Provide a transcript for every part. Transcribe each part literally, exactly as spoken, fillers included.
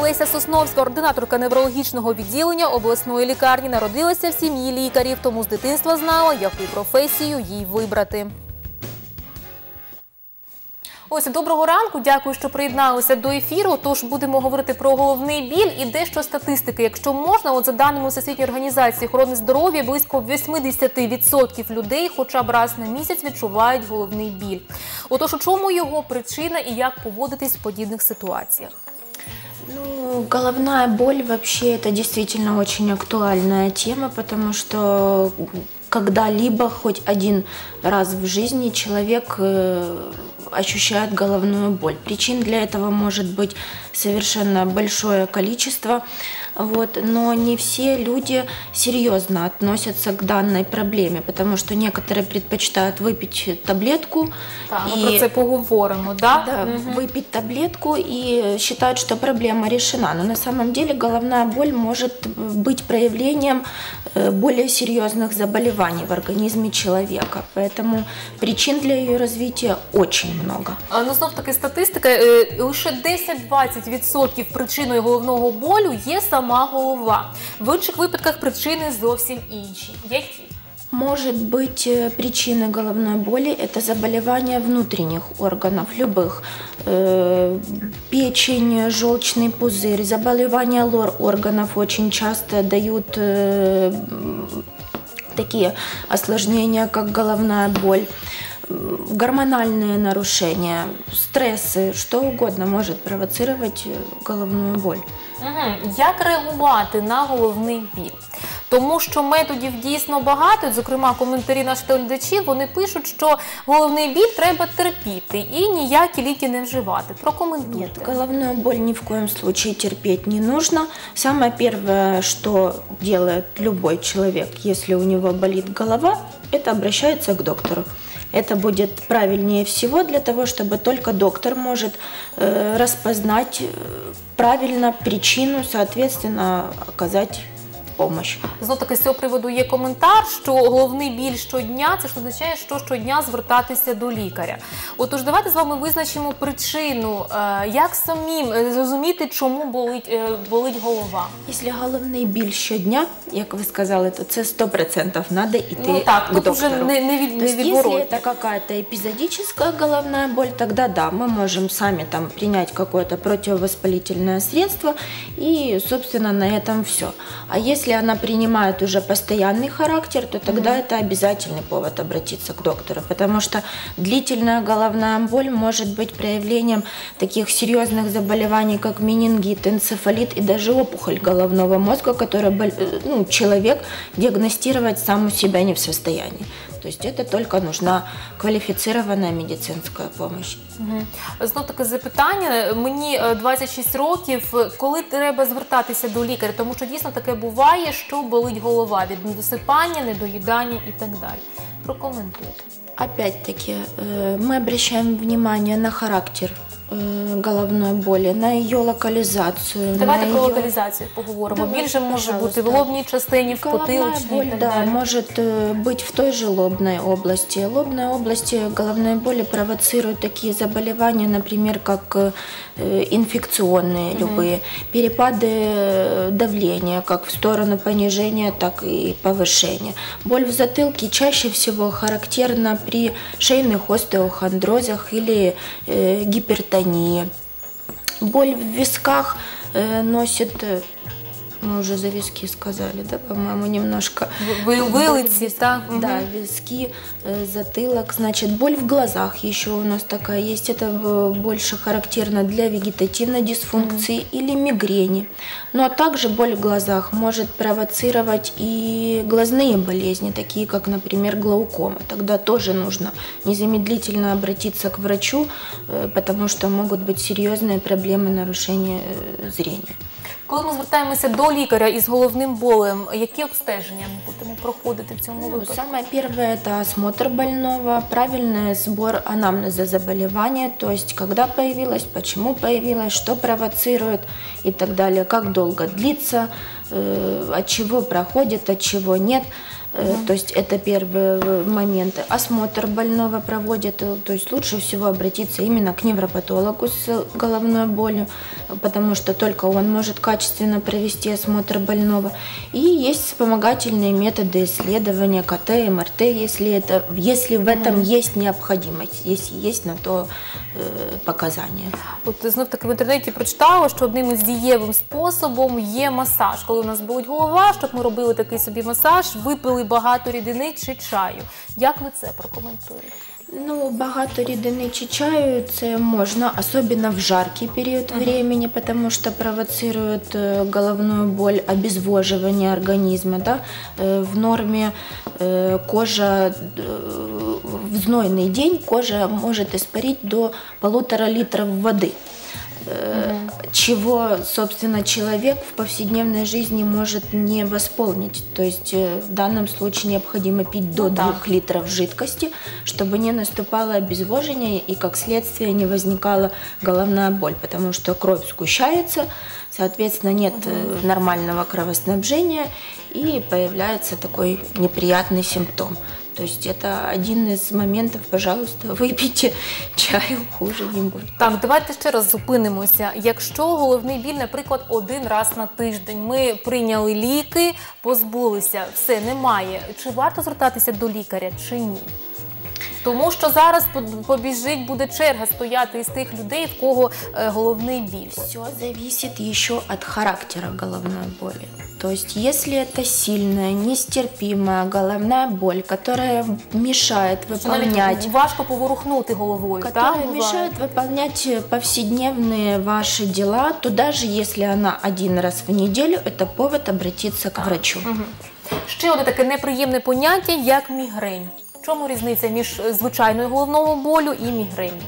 Олеся Сосновська, ординаторка неврологічного відділення обласної лікарні, народилася в сім'ї лікарів, тому з дитинства знала, яку професію їй вибрати. Ось, доброго ранку, дякую, що приєдналися до ефіру. Тож будемо говорити про головний біль і дещо статистики. Якщо можна, от за даними Всесвітньої організації охорони здоров'я, близько вісімдесят відсотків людей хоча б раз на місяць відчувають головний біль. Отож, у чому його причина і як поводитись в подібних ситуаціях? Ну, головная боль вообще это действительно очень актуальная тема, потому что когда-либо хоть один раз в жизни человек ощущает головную боль. Причин для этого может быть совершенно большое количество, вот, но не все люди серьезно относятся к данной проблеме, потому что некоторые предпочитают выпить таблетку. Так, и, мы про це поговоримо, да? Да, угу. Выпить таблетку и считают, что проблема решена. Но на самом деле головная боль может быть проявлением более серьезных заболеваний в организме человека. Поэтому причин для ее развития очень много. А, ну, знов таки статистика, лише десять-двадцять відсотків причиною головного болю є сама голова. В інших випадках причини зовсім інші. Які? Может быть, причиной головной боли – это заболевания внутренних органов, любых. Печень, желчный пузырь, заболевания лор-органов очень часто дают такие осложнения, как головная боль. Гормональные нарушения, стрессы, что угодно может провоцировать головную боль. Угу. Як реагувати на головний біль? Тому що методів дійсно багато, зокрема коментарі наших глядачів, вони пишуть, що головний біль треба терпіти і ніякі ліки не вживати. Прокоментуйте. Нет, головную боль ни в коем случае терпеть не нужно. Самое первое, что делает любой человек, если у него болит голова, это обращается к доктору. Это будет правильнее всего для того, чтобы только доктор может э, распознать правильно причину, соответственно, оказать помощь. Знов таки з цього приводу є коментар, що головний біль щодня – це ж означає, що щодня звертатися до лікаря. Отож, давайте з вами визначимо причину, як самим зрозуміти, чому болить, болить голова. Якщо головний біль щодня, як ви сказали, то це сто відсотків треба йти ну, так, к доктору. Уже не, не від, не Якщо це какая-то эпизодическая головная боль, тогда да, мы можем сами там принять какое-то противовоспалительное средство и, собственно, на этом все. А если Если она принимает уже постоянный характер, то тогда mm-hmm. это обязательный повод обратиться к доктору, потому что длительная головная боль может быть проявлением таких серьезных заболеваний, как менингит, энцефалит и даже опухоль головного мозга, которую ну, человек диагностировать сам у себя не в состоянии. То есть это только нужна квалифицированная медицинская помощь. Угу. Знов таки запитання. Мені двадцять шість років. Коли треба звертатися до лікаря? Тому що дійсно таке буває, що болить голова від недосипання, недоїдання і так далі. Прокоментуйте. Опять-таки, мы обращаем внимание на характер головної болі, на її локалізацію. Давайте про локалізацію поговоримо. Біль же може бути в лобній частині, в потиличній і так да, далі. может быть в той же лобной области. Лобные области головной боли провоцируют такие заболевания, например, как инфекционные угу. любые, перепады давления, как в сторону понижения, так и повышения. Боль в затылке чаще всего характерна при шейных остеохондрозах или э, гипертонии. Боль в висках э, носит, мы уже за виски сказали, да, по-моему, немножко. Вылыцы, да? Да, виски, э, затылок. Значит, боль в глазах еще у нас такая есть. Это больше характерно для вегетативной дисфункции mm-hmm. или мигрени. Но также боль в глазах может провоцировать и глазные болезни, такие как, например, глаукома. Тогда тоже нужно незамедлительно обратиться к врачу, э, потому что могут быть серьезные проблемы нарушения э, зрения. Коли ми звертаємося до лікаря із головним болем, які обстеження ми будемо проходити в цьому випадку? Ну, самое первое – это осмотр больного, правильный сбор анамнеза заболевания, то есть когда появилось, почему появилось, что провоцирует и так далее, как долго длится, э, от чего проходит, от чего нет. Угу. То есть это первые моменты. Осмотр больного проводят, то есть лучше всего обратиться именно к невропатологу с головной болью, потому что только он может качественно провести осмотр больного. И есть вспомогательные методы исследования, КТ, МРТ, если, это, если в этом угу. есть необходимость, если есть на то э, показания. От знов-таки в інтернеті прочитала, що одним із дієвим способом є масаж. Коли у нас болить голова, щоб ми робили такий собі масаж, випили багато рідини чи чаю. Як ви це прокоментуєте? Ну, багато рідини чи чаю це можна, особенно в жаркий период uh-huh. времени, потому что провоцирует головную боль, обезвоживание организма. Да? В норме кожа, в знойный день кожа может испарить до полутора литров воды. Угу. Чего, собственно, человек в повседневной жизни может не восполнить. То есть в данном случае необходимо пить до ну, двух да. литров жидкости, чтобы не наступало обезвоживание и, как следствие, не возникала головная боль, потому что кровь сгущается, соответственно, нет угу. нормального кровоснабжения и появляется такой неприятный симптом. То есть это один из моментов, пожалуйста, випийте чаю, хуже не буде. Так, давайте ще раз зупинимося. Якщо головний біль, наприклад, один раз на тиждень, ми прийняли ліки, позбулися, все, немає. Чи варто звертатися до лікаря, чи ні? Тому що зараз побіжить, буде черга стояти із тих людей, в кого е, головний біль. Все зависит еще от характера головной боли. То есть, если это сильная, нестерпимая головная боль, которая мешает выполнять... Важко поворухнути головою, которая да, мешает выполнять повседневные ваши дела, то даже если она один раз в неделю, это повод обратиться к врачу. Угу. Ще одне таке неприємне поняття, як мігрень. В чому різниця між звичайною головного болю і мігренью?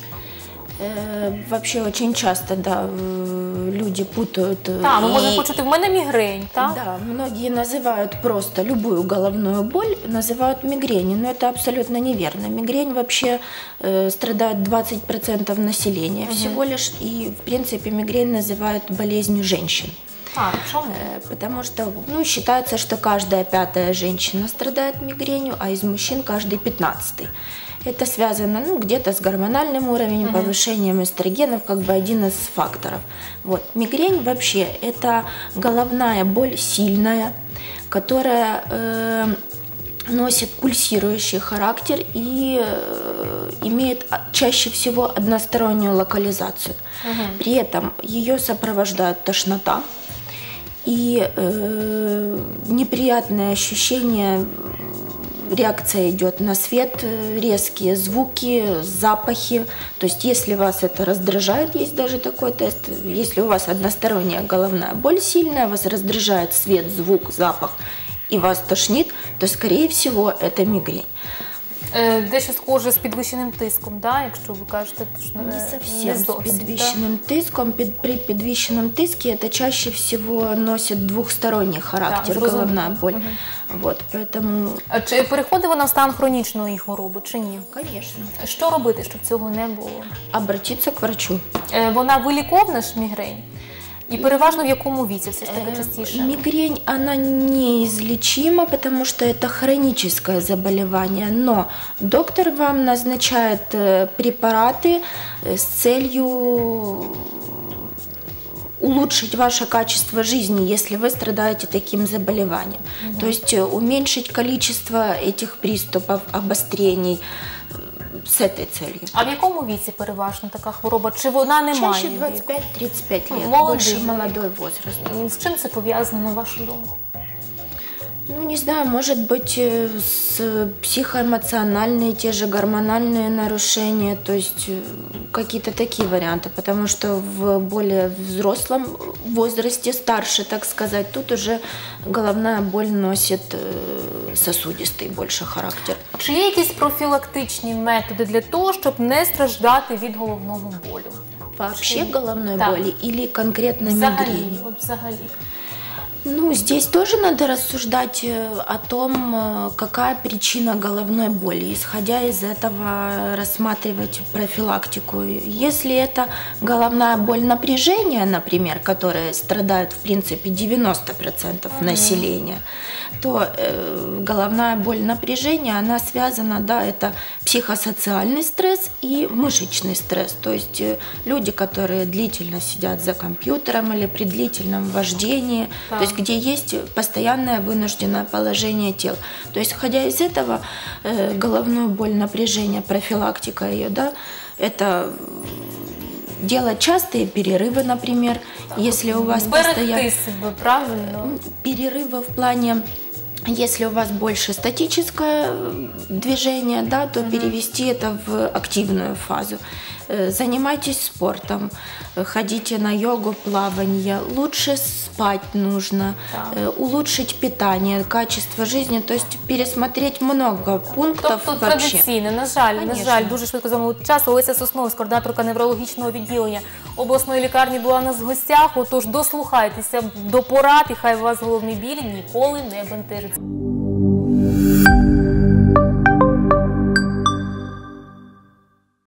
Вообще очень часто, да, люди путают. Так, ми можемо почути, в мене мігрень, так? Да, многие называют просто любую головную боль, называют мигренью, но это абсолютно неверно. Мигрень вообще э, страдает двадцать процентов населения угу. всего лишь, и в принципе мигрень называют болезнью женщин. А, почему? Потому что ну, считается, что каждая пятая женщина страдает мигренью, а из мужчин каждый пятнадцатый. Это связано ну, где-то с гормональным уровнем, uh-huh. повышением эстрогенов, как бы один из факторов. Вот. Мигрень вообще это головная боль сильная, которая э, носит пульсирующий характер и э, имеет чаще всего одностороннюю локализацию. Uh-huh. При этом ее сопровождает тошнота и э, неприятное ощущение. Реакция идет на свет, резкие звуки, запахи. То есть, если вас это раздражает, есть даже такой тест, если у вас односторонняя головная боль сильная, вас раздражает свет, звук, запах и вас тошнит, то, скорее всего, это мигрень. Дещо схоже з підвищеним тиском, да? Якщо ви кажете, що не совсем с підвищеним да? тиском. Під, при підвищенном тиске это чаще всего носит двухсторонний характер, да, головная боль. Угу. Вот, поэтому... А чи переходить вона в стан хронічної хвороби, чи ні? Конечно. Що робити, щоб цього не було? Обратиться к врачу. Вона виліковна ж мігрень? И переважно в якому віці все ж таки частіше? Мигрень, она неизлечима, потому что это хроническое заболевание, но доктор вам назначает препараты с целью улучшить ваше качество жизни, если вы страдаете таким заболеванием. Угу. То есть уменьшить количество этих приступов, обострений, з этой целью. А в якому віці переважно така хвороба? Чи вона не має? Чаще двадцять п'ять - тридцять п'ять лет, молодий, більше молодой возраст. З чим це пов'язано, на вашу думку? Ну, не знаю, может быть, с психоэмоциональные, те же гормональные нарушения, то есть какие-то такие варианты, потому что в более взрослом возрасте, старше, так сказать, тут уже головная боль носит сосудистый больше характер. Чи є якісь профілактичні методи для того, щоб не страждати від головного болю? Вообще головной так. боли или конкретно взагалі, мигрени? От взагалі. Ну, здесь тоже надо рассуждать о том, какая причина головной боли, исходя из этого рассматривать профилактику. Если это головная боль напряжения, например, которой страдают в принципе девяносто процентов mm-hmm. населения, то э, головная боль напряжения, она связана, да, это психосоциальный стресс и мышечный стресс. То есть э, люди, которые длительно сидят за компьютером или при длительном вождении, да. то есть где есть постоянное вынужденное положение тел. То есть, исходя из этого, э, головную боль напряжения, профилактика ее, да, это делать частые перерывы, например, если у вас постоянно перерывы в плане, если у вас больше статическое движение, да, то mm-hmm. перевести это в активную фазу. Занимайтесь спортом, ходите на йогу, плавание, лучше спать нужно, да. улучшить питание, качество жизни, то есть пересмотреть много пунктів. Тобто традиційно, на жаль, Конечно. на жаль, дуже швидко замовили час. Олеся Сосновська, координаторка неврологічного відділення обласної лікарні, була у нас в гостях, отож дослухайтеся до порад і хай вас головний біль ніколи не бентежить.